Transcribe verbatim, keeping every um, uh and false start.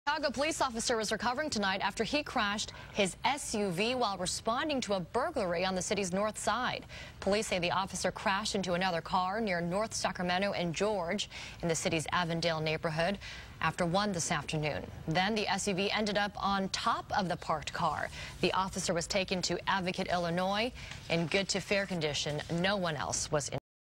Chicago police officer is recovering tonight after he crashed his S U V while responding to a burglary on the city's north side. Police say the officer crashed into another car near North Sacramento and George in the city's Avondale neighborhood after one this afternoon. Then the S U V ended up on top of the parked car. The officer was taken to Advocate, Illinois in good to fair condition. No one else was injured.